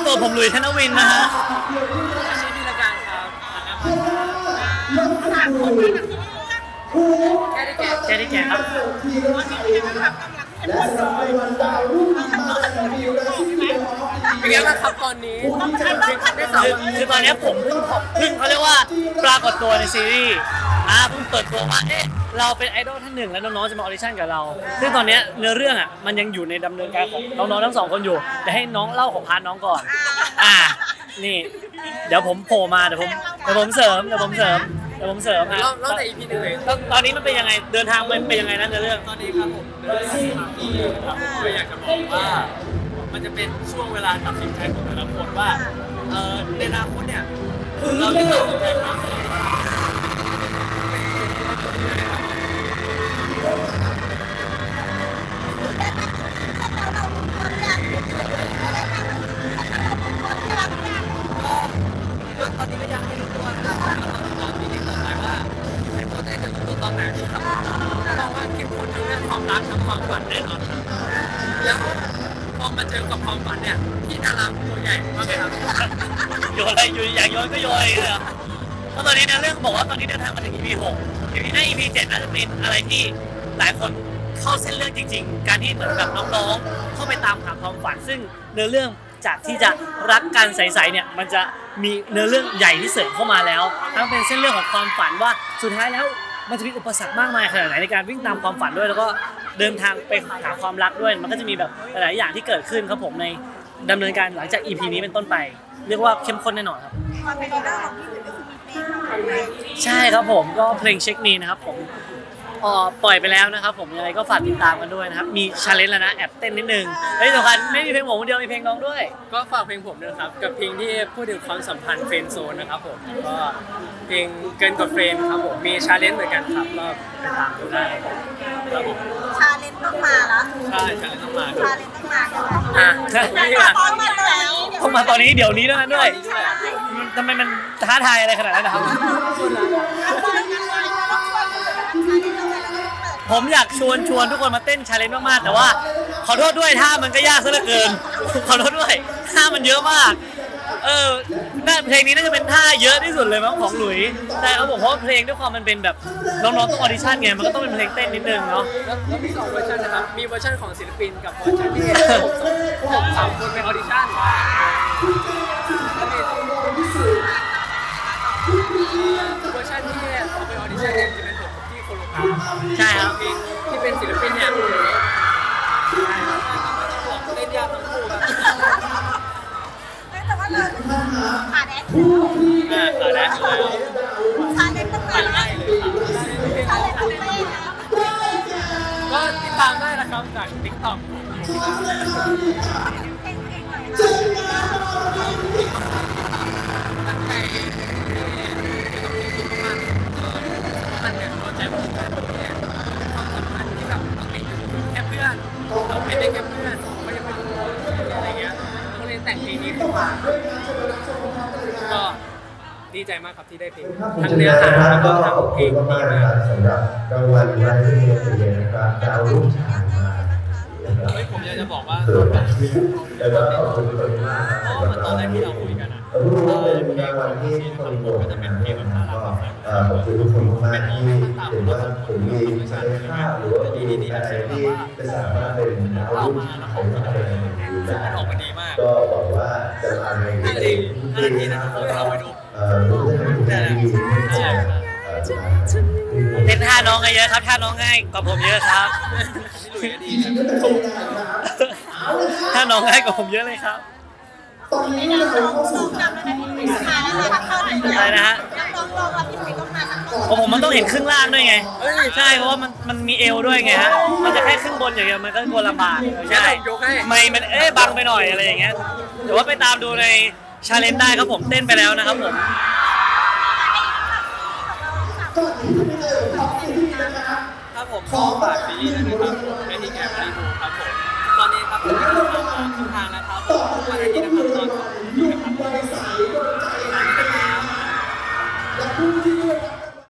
ตัวผมหลุยส์ธนวินนะฮะชื่อธีรการครับแค่ได้แก่ครับเป็นไงบ้างครับตอนนี้คือตอนนี้ผมเพิ่งเขาเรียกว่าปรากฏตัวในซีรีส์เพิ่งเปิดตัวว่าเราเป็นไอดอลท่านหนึ่งแล้วน้องๆจะมาออดิชั่นกับเราซึ่งตอนนี้เนื้อเรื่องมันยังอยู่ในดำเนินการของน้องๆทั้ง2คนอยู่แต่ให้น้องเล่าของพาร์ทน้องก่อนนี่เดี๋ยวผมโผล่มาเดี๋ยวผมเสริมเล่าแต่ EP 1เลยตอนนี้มันเป็นยังไงเดินทางมันเป็นยังไงนะในเรื่องตอนนี้ครับผมเดินทางมาที่ครับผมอยากจะบอกว่ามันจะเป็นช่วงเวลาตัดสินใจของแต่ละคนว่าในอนาคตเนี่ยเราจะตัดสินใจว่าตอนนี้ก็ยังไม่รู้ตัวนะครับตอนนี้ต่อไปว่าไอ้โปรเจกต์จะรู้ตอนไหนครับเพราะว่าเข้มข้นทั้งเรื่องความรักทั้งความฝันแน่นอนครับแล้วพอมาเจอกับความฝันเนี่ยที่ดาราตัวใหญ่มากเลยครับโยนอะไรอยู่อย่างโยนก็โยนเลยครับเพราะตอนนี้นะเรื่องบอกว่าตอนนี้เดินทางมาถึง EP 6 ทีนี้ใน EP 7น่าจะเป็นอะไรที่หลายคนเข้าเส้นเรื่องจริงๆการที่เหมือนแบบน้องๆเข้าไปตามหาความฝันซึ่งเนื้อเรื่องจากที่จะรักกันใสๆเนี่ยมันจะมีเนื้อเรื่องใหญ่ที่เสริมเข้ามาแล้วทั้งเป็นเส้นเรื่องของความฝันว่าสุดท้ายแล้วมันจะมีอุปสรรคมากมายขนาดไหนในการวิ่งตามความฝันด้วยแล้วก็เดินทางไปหาความรักด้วยมันก็จะมีแบบหลายๆอย่างที่เกิดขึ้นครับผมในดำเนินการหลังจาก EP นี้เป็นต้นไปเรียกว่าเข้มข้นแน่นอนครับความเป็นลีดเดอร์ของพี่ก็คือมีเพลงของเพลงใช่ครับผมก็เพลงเช็คมีนะครับผมปล่อยไปแล้วนะครับผมยังไงก็ฝากติดตามกันด้วยนะครับมีชาเลนจ์แล้วนะแอบเต้นนิดนึงสำคัญไม่มีเพลงผมคนเดียวมีเพลงน้องด้วยก็ฝากเพลงผมด้วยครับกับเพลงที่พูดถึงความสัมพันธ์เฟรนด์โซนนะครับผมก็เพลงเกินกว่าเฟรนด์ครับผมมีชาเลนจ์เหมือนกันครับก็ไปตามดูได้ครับผมชาเลนจ์ต้องมาแล้วใช่ชาเลนจ์ต้องมาชาเลนจ์ต้องมาต้องมาตอนนี้เดี๋ยวนี้ด้วยด้วยทำไมมันท้าทายอะไรขนาดนั้นนะครับผมอยากชวนทุกคนมาเต้นชาเลนจ์มากๆแต่ว่าขอโทษด้วยท่ามันก็ยากซะเหลือเกินขอโทษด้วยท่ามันเยอะมากเพลงนี้น่าจะเป็นท่าเยอะที่สุดเลยมั้งของหลุยแต่เขาบอกว่าเพลงด้วยความมันเป็นแบบน้องๆต้องออดิชั่นไงมันก็ต้องเป็นเพลงเต้นนิดนึงเนาะแล้วมี2เวอร์ชันนะครับมีเวอร์ชันของศิลปินกับเวอร์ชันที่ผม3คนไปออดิชั่นเวอร์ชันที่เราไปออดิชั่นเนี่ยจะเป็นผมที่โคโลกราฟใช่ครับที่เป็นศิลปินเนี่ยเล่นยากทั้งคู่ครับแต่ว่าเราขาดแอคขาดแอคเลยชาเลนจ์ต้องมาแล้วชาเลนจ์ต้องเต้นนะก็ติดตามได้นะครับจาก TikTok มันเนี่ยเราใจผมกันเนี่ยความสัมพันธ์ที่แบบเราติดแค่เพื่อนเราไม่ได้แค่เพื่อนเรายังเป็นอะไรเงี้ยเราเลยแต่งเพลงนี้ขึ้นมาก็ดีใจมากครับที่ได้เพลงทั้งเนื้อหาแล้วก็ทั้งเพลงดีมากสำหรับรางวัลไลฟ์เรียนเรียนนะครับดาวรุ่งฉายมาผมอยากจะบอกว่าแล้วก็ขอบคุณคนมากเพราะว่าตอนแรกที่เราคุยกันเป็นรางวัลที่คนโปรดนะก็ขอบคุณทุกคนมากที่เห็นว่าผมมีศักยภาพหรือว่ามีอะไรที่จะสามารถเป็นดาวรุ่งของประเทศไทยได้ก็บอกว่าจะทำในที่นะครับแล้วก็รู้เรื่องดีเต้นท่าน้องเยอะครับท่าน้องง่ายกว่าผมเยอะครับท่าน้องง่ายกว่าผมเยอะเลยครับตอนนี้เราต้องนำแล้วนะพี่สุดท้ายแล้วนะคะเข้าไหนอะไรนะฮะลองพี่สุดต้องมาผมมันต้องเห็นครึ่งล่างด้วยไงใช่เพราะว่ามันมีเอวด้วยไงฮะมันจะแค่ครึ่งบนอย่างเดียวมันก็กลัวลำบากใช่ไม่มันบังไปหน่อยอะไรอย่างเงี้ยแต่ว่าไปตามดูในชาเลนจ์ได้ครับผมเต้นไปแล้วนะครับผมครับผมก็ฝากซีรีส์นะครับในที่แกมารีดูครับผมตอนนี้ครับผมก็ออกทุกทางแล้วครับวันอาทิตย์นะครับตอน2 ทุ่มนะครับ